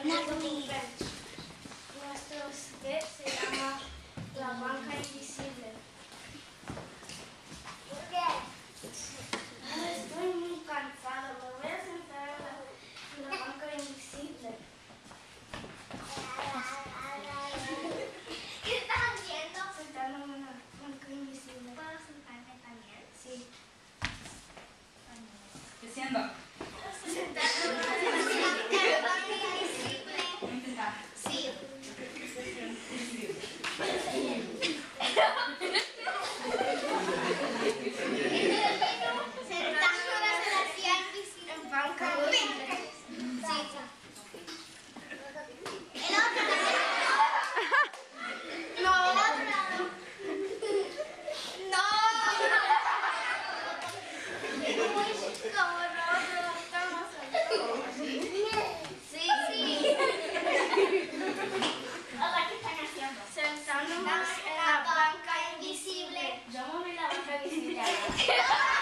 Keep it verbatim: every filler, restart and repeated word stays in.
Nuestro sketch se llama La banca invisible. ¿Por qué? Estoy muy cansado. Me voy a sentar en la, en la banca invisible. ¿Qué estás haciendo? Sentándome en la banca invisible. ¿Puedo sentarme también? Sí. ¿Qué siendo? Sentándome en la banca invisible. Voy a intentar. Sí. Sentándonos en la silla invisible. En banca invisible. Sí. El otro lado. No. El otro lado. No. Como nosotros estamos Sí. Sí. Hola, ¿qué están haciendo? Sentándonos en la banca invisible. Yo me vi la banca invisible.